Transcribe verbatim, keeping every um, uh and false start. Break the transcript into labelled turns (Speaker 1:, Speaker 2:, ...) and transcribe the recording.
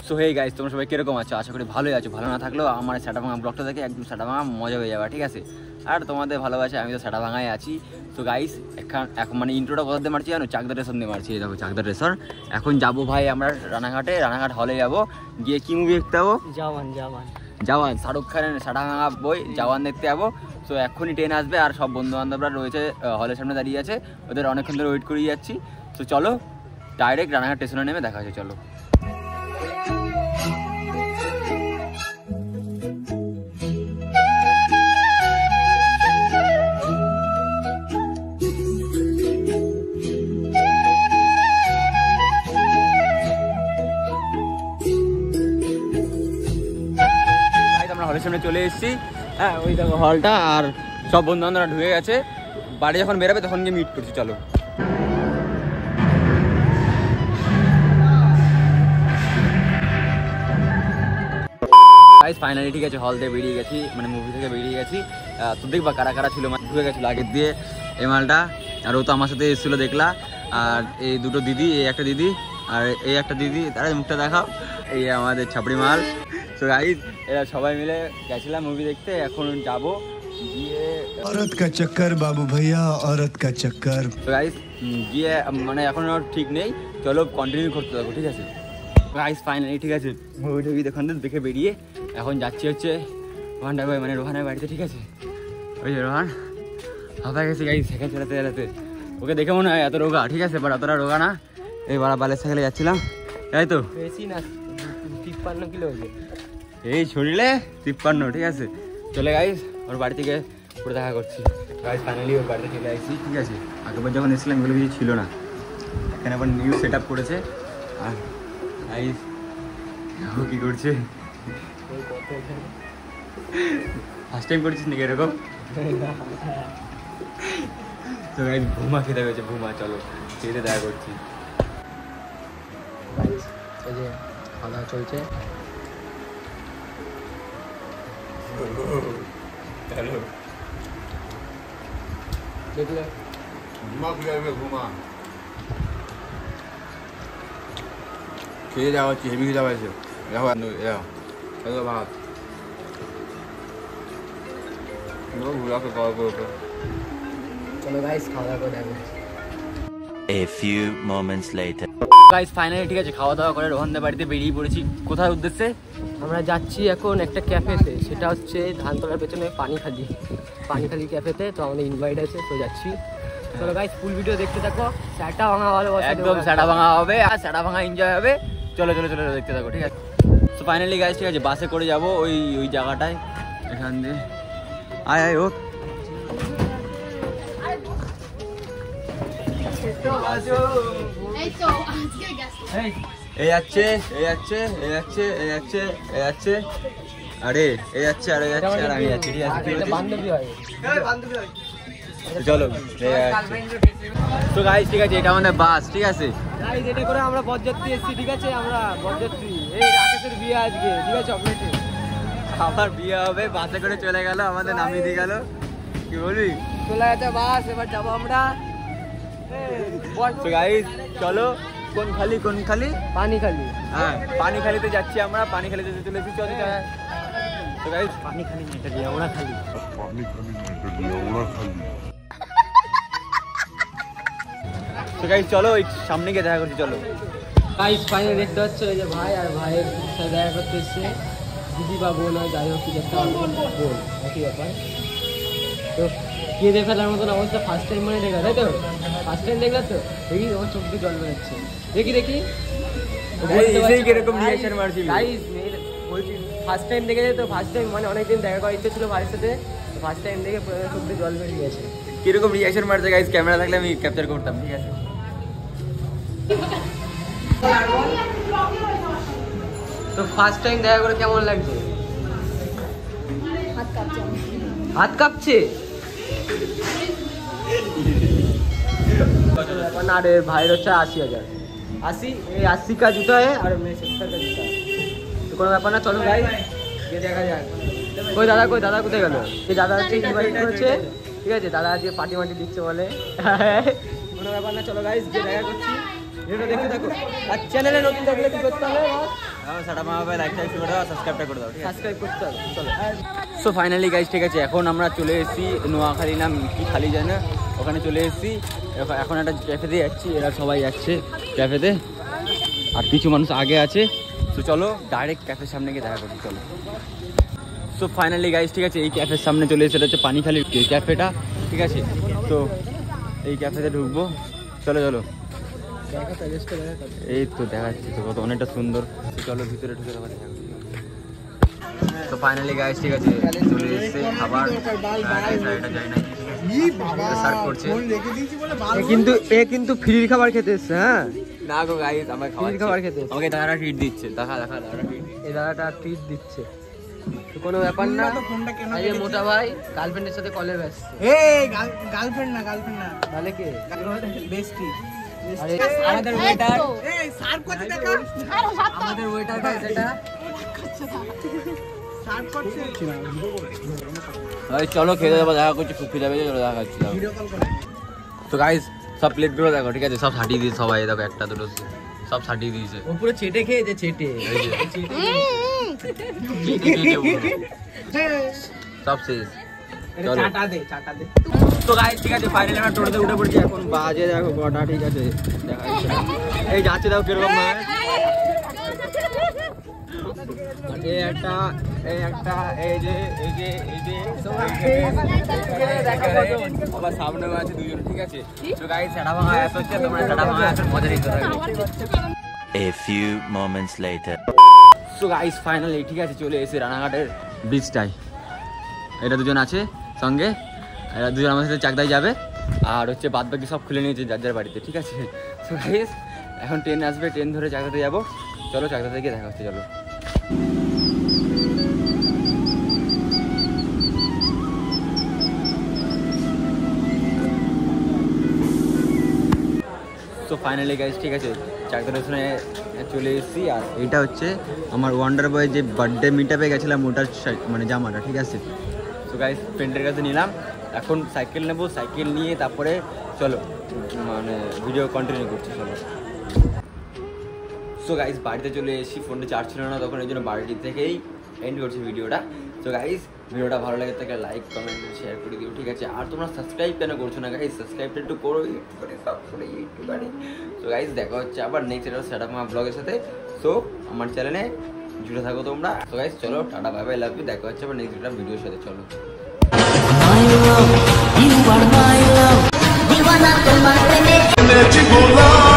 Speaker 1: So hey guys, তোমরা সবাই কিরকম আছো? আশা করি ভালোই আছো। ভালো না থাকলেও আমার সাটা ভাঙা ব্লগটা দেখে একদম সাটা ভাঙা মজা হয়ে যাবে, ঠিক আছে? আর তোমাদের ভালোবাসে আমি তো সাটা ভাঙায় আছি। তো গাইস এখন এখন মানে ইন্ট্রোটা কোথা দিয়ে মারছি জানো? চাকদা রেশন দিয়ে মারছি। দেখো চাকদা রেশন। এখন যাবো ভাই আমরা রানাঘাটে, রানাঘাট হলে যাবো, গিয়ে কি মুভি দেখতে যাবো?
Speaker 2: জওয়ান জওয়ান
Speaker 1: জওয়ান, শাহরুখ খানের সাটা ভাঙা বই জওয়ান দেখতে যাবো। তো এখনই ট্রেন আসবে আর সব বন্ধু বান্ধবরা রয়েছে হলের সামনে দাঁড়িয়ে আছে, ওদের অনেকক্ষণ ধরে ওয়েট করিয়ে যাচ্ছি। তো চলো ডাইরেক্ট রানাঘাট স্টেশনে নেমে দেখা আছে। চলো হলের সামনে চলে এসেছি। হ্যাঁ ওই দেখো হলটা, আর সব বন্ধু বান্ধবরা ঢুকে গেছে। বাড়ি যখন বেরোবে তখন গিয়ে মিট করছি। চলো ফাইনালি ঠিক আছে, হল থেকে বেরিয়ে গেছি, মানে মুভি থেকে বেরিয়ে গেছি। তো দেখবা কারা কারা ছিল, মানে ঢুকে গেছিলো আগের দিয়ে এই মালটা। আর ও তো আমার সাথে এসেছিলো দেখলা। আর এই দুটো দিদি, এই একটা দিদি আর এই একটা দিদি, তারা মুখটা দেখাও, এই আমাদের ছাপড়ি মাল। তো গাইস এরা সবাই মিলে গেছিলাম মুভি দেখতে। এখন যাবো গিয়ে
Speaker 3: औरत का चक्कर बाबू भैया, औरत का चक्कर।
Speaker 1: তো গাইস গিয়ে মানে এখন ঠিক নেই, চলো কন্টিনিউ করতে থাকো, ঠিক আছে? গাইস ফাইনালি ঠিক আছে, মুভি টুভি দেখুন দেখে বেরিয়ে এখন যাচ্ছি হচ্ছে রোহানটা ভাই, মানে রোহানের বাড়িতে, ঠিক আছে? ওই যে রোহান হাফা গেছে গাইস সাইকেল চালাতে চালাতে। ওকে দেখে মনে হয় এত রোগা, ঠিক আছে? বাট অতটা রোগা না। এই বাড়া বালের সাইকেলে যাচ্ছিলাম, তাই তো?
Speaker 2: বেশি না, তিপ্পান্ন কিলো হয়েছে
Speaker 1: এই শরীরে, তিপ্পান্ন, ঠিক আছে? চলে গাইস ওর বাড়ি থেকে পুরো দেখা করছি। গাইস ফাইনালি ওর বাড়িতে চলে আসছি, ঠিক আছে? আগেবার যখন এসেছিলাম এগুলো কিছু ছিল না, এখানে আবার নিউ সেট আপ করেছে। আর গাইস ও কী করছে? ফার্স্ট টাইম করছিস নাকি এরকম? তো গাইস ভুমা খেতে হয়েছে, ভুমা। চলো খেতে দেখা করছি।
Speaker 2: এই যে খাওয়া দাওয়া চলছে। দেখলে
Speaker 4: ঘুমা খেয়ে ঘুমা খেয়ে যাওয়া হচ্ছে, হেভি খেয়ে যাওয়া হয়েছে। দেখো দেখো ভাত
Speaker 2: চলো গাইস খাওয়া দাওয়া করে দেখো।
Speaker 5: A few moments later.
Speaker 1: Guys finally ঠিক আছে, খাওয়া দাওয়া করে রোহনদের বাড়িতে বেরিয়ে পড়েছি। কোথায় উদ্দেশ্যে?
Speaker 2: আমরা যাচ্ছি এখন একটা ক্যাফেতে, সেটা হচ্ছে ধানতলার পেছনে পানিখালি পানিখালি ক্যাফেতে। তো আমাদের ইনভাইট আছে, তো যাচ্ছি। চলো গাইস ফুল ভিডিও দেখতে থাকো। স্যাটা ভাঙা ভালো,
Speaker 1: একদম স্যাটা ভাঙা হবে আর স্যাটা ভাঙা এনজয় হবে। চলো চলো চলো দেখতে থাকো, ঠিক আছে? তো ফাইনালি গাইস ঠিক আছে, বাসে করে যাবো ওই ওই জায়গাটায়, এখান দিয়ে আয় আয় ও। এই যাচ্ছে এই যাচ্ছে এই যাচ্ছে এই যাচ্ছে এই যাচ্ছে আরে এই যাচ্ছে আর এই যাচ্ছে আর আমি যাচ্ছি, ঠিক আছে?
Speaker 2: বান্ধবী হয়।
Speaker 1: চলো তো গাইস ঠিক আছে, এটা আমাদের বাস, ঠিক আছে?
Speaker 2: গাইস এটা করে আমরা বরযাত্রী এসেছি, ঠিক আছে? আমরা বরযাত্রী। এই রাকেশের বিয়ে আজকে, ঠিক আছে? অপরেটে
Speaker 1: আমার বিয়ে হবে, বাসে করে চলে গেল, আমাদের নামিয়ে দিয়ে গেল। কি বলবি?
Speaker 2: চলে গেছে বাস, এবার যাবো আমরা।
Speaker 1: তো গাইস চলো, কোন খালি কোন খালি
Speaker 2: পানিখালি।
Speaker 1: হ্যাঁ পানিখালিতে যাচ্ছি আমরা, পানিখালিতে চলে এসেছি। চলো তো গাইস
Speaker 2: পানিখালি না, এটা আমরা খালি
Speaker 1: তো গাইস চলো ওই সামনে গিয়ে দেখা করছি। চলো
Speaker 2: গাইস ফাইনালি দেখতে হচ্ছে ওই যে ভাই আর ভাইয়ের সাথে দেখা করতে এসছে দিদি বা বোন, আর যাই হোক কিছু একটা বোন, একই ব্যাপার। তো কেঁদে ফেলার মতন অবস্থা, ফার্স্ট টাইম মানে দেখলা, তাই তো? ফার্স্ট টাইম দেখলা তো? দেখি আমার চোখ দিয়ে জল বেরোচ্ছে, দেখি দেখি
Speaker 1: কিরকম রিয়াকশন মারছিল
Speaker 2: গাইস। বলছি ফার্স্ট টাইম দেখেছে তো, ফার্স্ট টাইম মানে অনেকদিন দেখা করার ইচ্ছে ছিল ভাইয়ের সাথে, ফার্স্ট টাইম দেখে চোখ দিয়ে জল বেরিয়ে গেছে।
Speaker 1: কিরকম রিয়াকশন মারছে গাইস, ক্যামেরা থাকলে আমি ক্যাপচার করতাম, ঠিক আছে?
Speaker 2: তো ফার্স্ট টাইম দেখা করে কেমন লাগছে? হাত কাঁপছে না রে? ভাইয়ের হচ্ছে আশি হাজার আশি এই আশি কা জুতা है और मैं सत्तर का जूता है। तो কোনো ব্যাপার না, চলো গাইস গিয়ে দেখা যাক। কই দাদা, কই দাদা কোথায় গেল? এই দাদা হচ্ছে ইনভাইট করেছে, ঠিক আছে? দাদা আজকে পার্টি মাটি দিচ্ছে বলে। কোনো ব্যাপার না, চলো গাইস গিয়ে দেখা করছি। ভিডিওটা দেখতে থাকো। আর চ্যানেলে নতুন থাকলে কি করতে হবে?
Speaker 1: সাটা মামা ভাই লাইক টাইক করে দাও, সাবস্ক্রাইবটা করে দাও, ঠিক আছে?
Speaker 2: সাবস্ক্রাইব করতে হবে, চলো।
Speaker 1: সো ফাইনালি গাইজ ঠিক আছে, এখন আমরা চলে এসেছি নোয়াখালী নাম কি খালি যায় না, ওখানে চলে এসেছি। এখন একটা ক্যাফেতে যাচ্ছি, এরা সবাই যাচ্ছে ক্যাফেতে, আর কিছু মানুষ আগে আছে। তো চলো ডাইরেক্ট ক্যাফের সামনে গিয়ে দেখা করছি, চলো। সো ফাইনালি গাইজ ঠিক আছে, এই ক্যাফের সামনে চলে এসে, এটা হচ্ছে পানিখালি ক্যাফেটা, ঠিক আছে? তো এই ক্যাফেতে ঢুকবো, চলো চলো। এই তো দেখাচ্ছি তো, কত অনেকটা সুন্দর। চলো ভিতরে ঢুকে দেওয়া দেখা। তো ফাইনালি গাইস ঠিক আছে, চলে এসেছে খাবার, এটা যাই না সার্ভ করছে।
Speaker 2: কিন্তু এ কিন্তু ফ্রির খাবার খেতে এসছে। হ্যাঁ
Speaker 1: না গো গাইস, আমার খাবার
Speaker 2: খাবার খেতে এসছে।
Speaker 1: আমাকে দাদারা ট্রিট দিচ্ছে, দেখা দেখা দাদারা ট্রিট দিচ্ছে।
Speaker 2: এই দাদাটা ট্রিট দিচ্ছে, তো কোনো ব্যাপার না। এই যে মোটা ভাই গার্লফ্রেন্ডের সাথে কলে ব্যস্ত।
Speaker 6: এই গার্লফ্রেন্ড না, গার্লফ্রেন্ড না,
Speaker 2: তাহলে কে?
Speaker 6: বেস্টি।
Speaker 2: আরে আমাদের ওয়েটার,
Speaker 6: এই সার্ভ করতে দেখা,
Speaker 2: আমাদের ওয়েটার গাইস, এটা
Speaker 6: সার্ভ করতে।
Speaker 1: ভাই চলো খেতে যাবো, দেখা করছি, খুব খিদে পেয়েছে, চলো দেখা করছি।
Speaker 6: ভিডিও কল করে।
Speaker 1: তো গাইস সব প্লেটগুলো দেখো, ঠিক আছে? সব ছাটিয়ে দিয়েছে সবাই, দেখো একটা দুটো সব ছাটিয়ে দিয়েছে।
Speaker 2: ও পুরো চেটে খেয়েছে, চেটে।
Speaker 1: সব শেষ, চলো।
Speaker 6: চাটা দে, চাটা দে।
Speaker 1: তো গাইস ঠিক আছে, ফাইনালি আমরা টোটোতে উঠে পড়ছি। এখন বাজে দেখো কটা, ঠিক আছে? দেখা যাচ্ছে এই যাচ্ছে, দেখো কিরকম ভাবে। এই একটা এই একটা এই যে এই যে এই যে আবার সামনে আছে দুজন, ঠিক আছে? তো গাইস সেটা ভাঙা অ্যাপ হচ্ছে, তোমরা সেটা ভাঙা অ্যাপের মজা নিতে পারবে।
Speaker 5: A few moments later.
Speaker 1: So guys finally ঠিক আছে, চলে এসে রানাঘাটের ব্রিজটায়। এটা দুজন আছে সঙ্গে, এরা দুজন আমার সাথে চাকদায় যাবে, আর হচ্ছে বাদ বাকি সব খুলে নিয়েছে যার যার বাড়িতে, ঠিক আছে? সো গাইস এখন ট্রেন আসবে, ট্রেন ধরে চাকদাতে যাবো। চলো চাকদাতে গিয়ে দেখা হচ্ছে, চলো। তো ফাইনালি গাইস ঠিক আছে, চাকদা স্টেশনে চলে এসেছি। আর এটা হচ্ছে আমার ওয়ান্ডার বয় যে বার্থডে মিট আপে গেছিলাম, ওটার মানে জামাটা, ঠিক আছে? তো গাইস ফ্রেন্ডের কাছে নিলাম, এখন সাইকেল নেবো, সাইকেল নিয়ে তারপরে চলো মানে ভিডিও কন্টিনিউ করছি, চলো। সো গাইস বাড়িতে চলে এসেছি, ফোনটা চার্জ ছিল না তখন, এই জন্য বাড়ি থেকেই এন্ড করছি ভিডিওটা। সো গাইস ভিডিওটা ভালো লাগে থাকে লাইক কমেন্ট শেয়ার করে দিও, ঠিক আছে? আর তোমরা সাবস্ক্রাইব কেন করছো না গাইস? সাবস্ক্রাইবটা একটু করো, একটু করে সাব করে একটু করে। সো গাইস দেখা হচ্ছে আবার নেক্সট একটা সেট আপ ব্লগের সাথে। সো আমার চ্যানেলে জুড়ে থাকো তোমরা। সো গাইস চলো tata bye bye, love you, দেখা হচ্ছে আবার নেক্সট একটা ভিডিওর সাথে, চলো।
Speaker 7: My love, you are my love. Diwana tomar